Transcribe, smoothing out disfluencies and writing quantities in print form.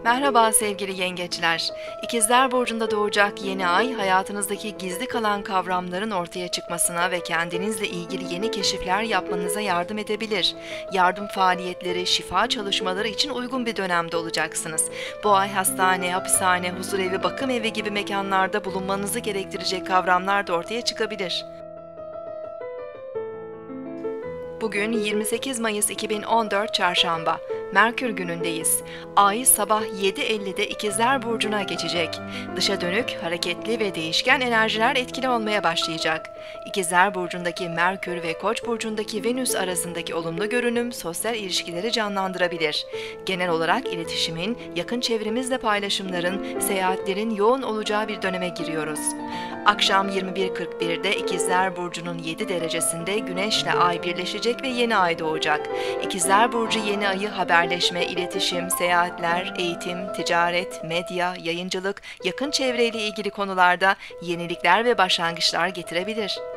Merhaba sevgili yengeçler. İkizler Burcu'nda doğacak yeni ay, hayatınızdaki gizli kalan kavramların ortaya çıkmasına ve kendinizle ilgili yeni keşifler yapmanıza yardım edebilir. Yardım faaliyetleri, şifa çalışmaları için uygun bir dönemde olacaksınız. Bu ay hastane, hapishane, huzurevi, bakım evi gibi mekanlarda bulunmanızı gerektirecek kavramlar da ortaya çıkabilir. Bugün 28 Mayıs 2014 Çarşamba. Merkür günündeyiz. Ay sabah 7.50'de İkizler Burcu'na geçecek. Dışa dönük, hareketli ve değişken enerjiler etkili olmaya başlayacak. İkizler Burcu'ndaki Merkür ve Koç Burcu'ndaki Venüs arasındaki olumlu görünüm sosyal ilişkileri canlandırabilir. Genel olarak iletişimin, yakın çevremizle paylaşımların, seyahatlerin yoğun olacağı bir döneme giriyoruz. Akşam 21.41'de İkizler Burcu'nun 7 derecesinde Güneş'le Ay birleşecek ve yeni ay doğacak. İkizler Burcu yeni ayı haberleşme, iletişim, seyahatler, eğitim, ticaret, medya, yayıncılık, yakın çevreyle ilgili konularda yenilikler ve başlangıçlar getirebilir.